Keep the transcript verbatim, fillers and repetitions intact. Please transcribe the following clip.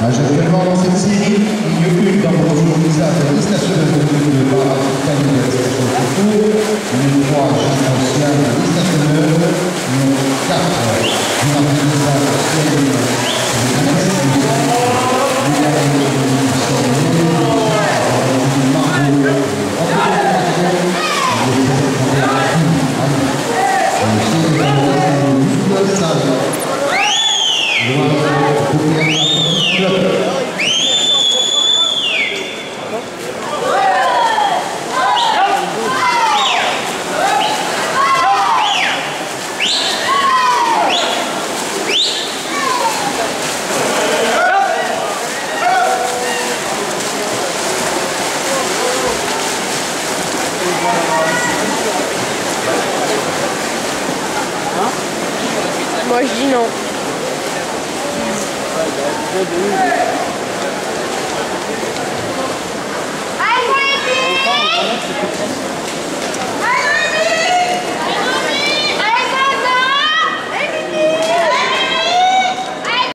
Actuellement dans cette série, il y a eu dans le journalisme de l'Estationnement de Barra Camille de l'Estation Photo, numéro trois, Jean Ancien de l'Estationnement, numéro quatre, Martin Ancienne Moi je dis non.